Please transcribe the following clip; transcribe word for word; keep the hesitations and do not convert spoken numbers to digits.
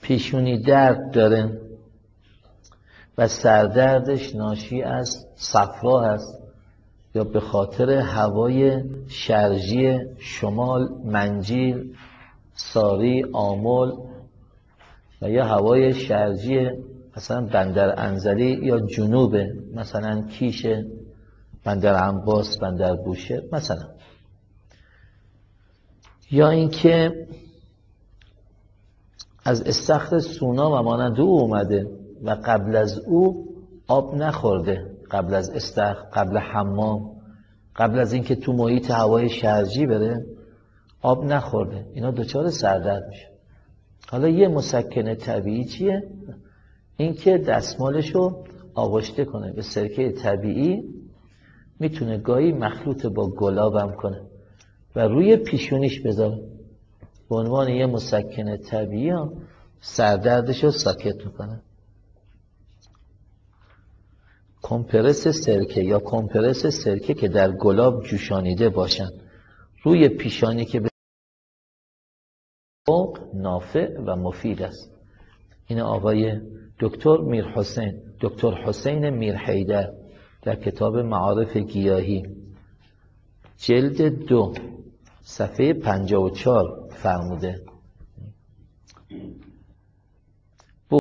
پیشونی درد داره و سردردش ناشی از صفرا هست یا به خاطر هوای شرجی شمال، منجیل، ساری، آمل و یا هوای شرجی مثلا بندر انزلی یا جنوب مثلا کیش، بندر انباس، بندر بوشه مثلا، یا اینکه از استخر سونا و مانند او اومده و قبل از او آب نخورده، قبل از استخر، قبل حمام، قبل از اینکه تو محیط هوای شرجی بره آب نخورده، اینا دچار سردرد میشه. حالا یه مسکن طبیعی چیه؟ اینکه دستمالشو آغشته کنه به سرکه طبیعی، میتونه گاهی مخلوط با گلاب هم کنه و روی پیشونیش بذاره به عنوان یه مسکن طبیعی هم سردردشو ساکت میکنه. کمپرس سرکه یا کمپرس سرکه که در گلاب جوشانیده باشن روی پیشانی که به فوق نافع و مفید است. این آقای دکتر میر حسین دکتر حسین میر حیدر در کتاب معارف گیاهی جلد دو صفحه پنجاه و چهار فرموده.